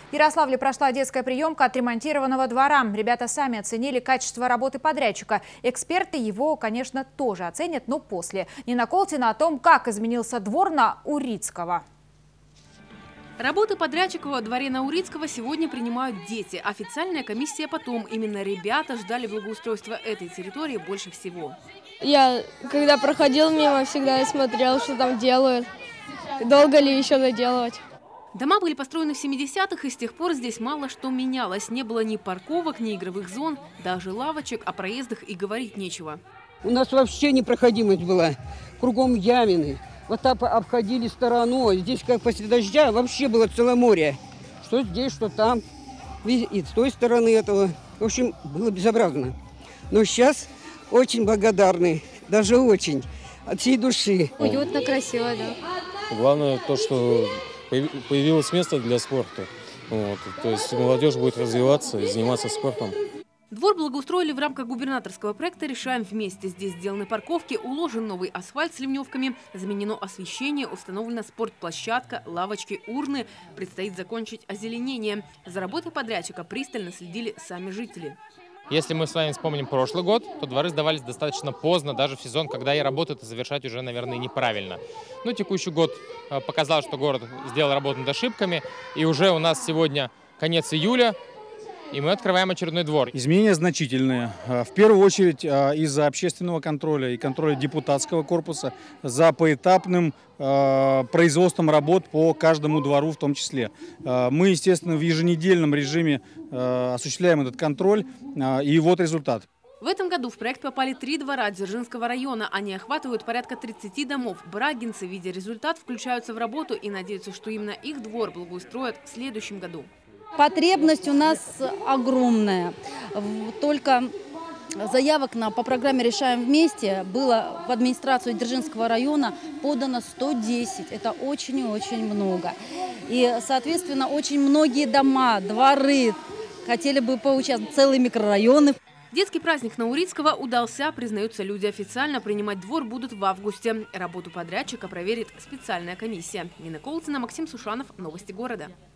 В Ярославле прошла детская приемка отремонтированного двора. Ребята сами оценили качество работы подрядчика. Эксперты его, конечно, тоже оценят, но после. Нина Колтина о том, как изменился двор на Урицкого. Работы подрядчика во дворе на Урицкого сегодня принимают дети. Официальная комиссия потом. Именно ребята ждали благоустройства этой территории больше всего. Я, когда проходил мимо, всегда смотрел, что там делают. Долго ли еще доделывать? Дома были построены в 70-х, и с тех пор здесь мало что менялось. Не было ни парковок, ни игровых зон, даже лавочек, о проездах и говорить нечего. У нас вообще непроходимость была. Кругом ямины. Вот так обходили стороной. Здесь как после дождя вообще было целое море. Что здесь, что там. И с той стороны этого. В общем, было безобразно. Но сейчас очень благодарны. Даже очень. От всей души. Уютно, красиво, да. Главное то, что появилось место для спорта. Вот. То есть молодежь будет развиваться и заниматься спортом. Двор благоустроили в рамках губернаторского проекта «Решаем вместе». Здесь сделаны парковки, уложен новый асфальт с ливневками, заменено освещение, установлена спортплощадка, лавочки, урны. Предстоит закончить озеленение. За работой подрядчика пристально следили сами жители. Если мы с вами вспомним прошлый год, то дворы сдавались достаточно поздно, даже в сезон, когда и работу это завершать уже, наверное, неправильно. Но текущий год показал, что город сделал работу над ошибками, и уже у нас сегодня конец июля, и мы открываем очередной двор. Изменения значительные. В первую очередь из-за общественного контроля и контроля депутатского корпуса за поэтапным производством работ по каждому двору в том числе. Мы, естественно, в еженедельном режиме осуществляем этот контроль, и вот результат. В этом году в проект попали 3 двора Дзержинского района. Они охватывают порядка 30 домов. Брагинцы, видя результат, включаются в работу и надеются, что именно их двор благоустроят в следующем году. Потребность у нас огромная. Только заявок по программе «Решаем вместе» было в администрацию Дзержинского района подано 110. Это очень и очень много. И, соответственно, очень многие дома, дворы хотели бы поучаствовать, целые микрорайоны. Детский праздник на Урицкого удался, признаются люди. Официально принимать двор будут в августе. Работу подрядчика проверит специальная комиссия. Нина Колтина, Максим Сушанов. Новости города.